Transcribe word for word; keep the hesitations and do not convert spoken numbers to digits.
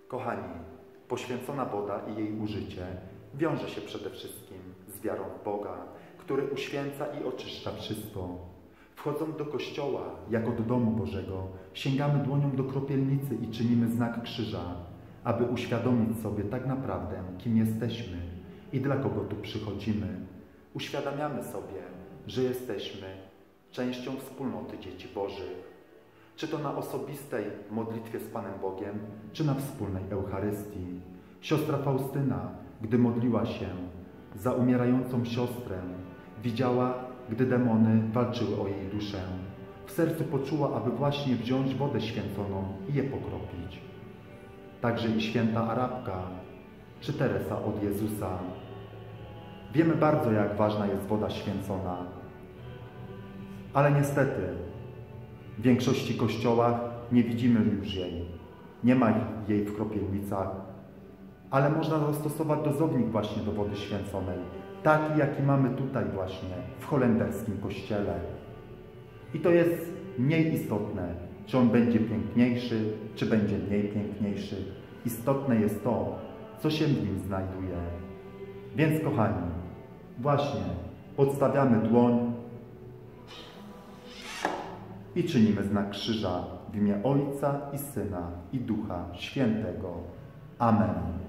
Kochani, poświęcona woda i jej użycie wiąże się przede wszystkim z wiarą w Boga, który uświęca i oczyszcza wszystko. Wchodząc do Kościoła, jak od domu Bożego, sięgamy dłonią do kropielnicy i czynimy znak krzyża, aby uświadomić sobie tak naprawdę, kim jesteśmy i dla kogo tu przychodzimy. Uświadamiamy sobie, że jesteśmy częścią wspólnoty dzieci Bożych. Czy to na osobistej modlitwie z Panem Bogiem, czy na wspólnej Eucharystii. Siostra Faustyna, gdy modliła się za umierającą siostrę, widziała, gdy demony walczyły o jej duszę. W sercu poczuła, aby właśnie wziąć wodę święconą i je pokropić. Także i święta Arabka, czy Teresa od Jezusa. Wiemy bardzo, jak ważna jest woda święcona. Ale niestety w większości kościołach nie widzimy już jej. Nie ma jej w kropielnicach, ale można zastosować dozownik właśnie do wody święconej, taki jaki mamy tutaj właśnie w holenderskim kościele. I to jest mniej istotne, czy on będzie piękniejszy, czy będzie mniej piękniejszy. Istotne jest to, co się w nim znajduje. Więc kochani, właśnie podstawiamy dłoń i czynimy znak krzyża w imię Ojca i Syna i Ducha Świętego. Amen.